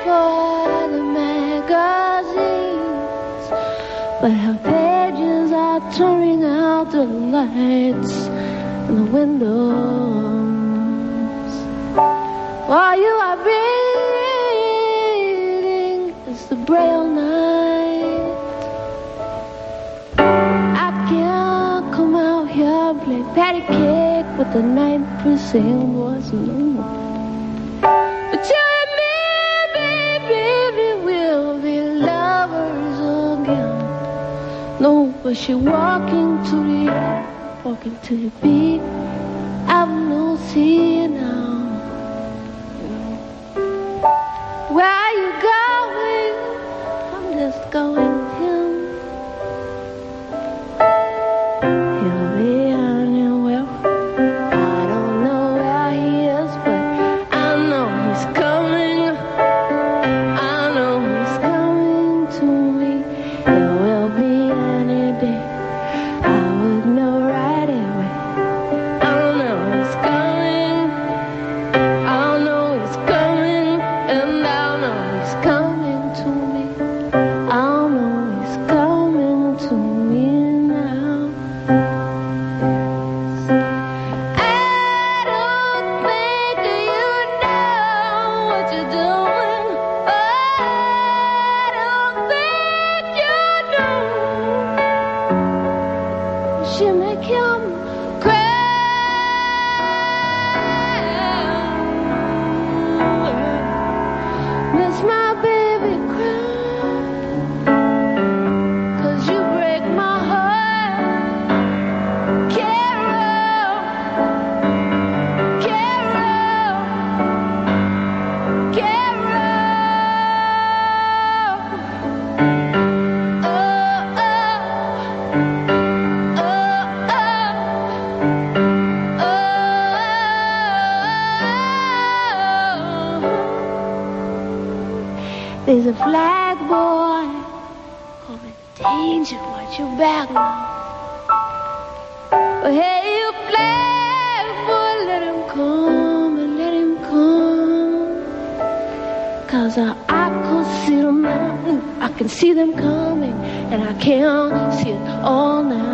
for the magazines, but her pages are turning out the lights in the windows. While you are reading, it's the Braille night. I can't come out here and play patty cake with the 9% voice no more. But you and me, baby, we will be lovers again. No, but she walking to the beat. I've no see now. Where are you going? I'm just going with him. He'll be anywhere. I don't know where he is, but I know he's coming. I know he's coming to me. There will be any day. I would know right away. I know he's coming. I know he's coming, and I know he's coming to me. I know he's coming to me now. I don't think you know what you're doing. I don't think you know. She make him cry. Miss my baby cry, 'cause you break my heart. Carol, Carol, Carol. Oh, oh, there's a flag boy coming danger, watch your back now. But hey, you flag boy, let him come and let him come. 'Cause I can see the mountain, I can see them coming, and I can't see it all now.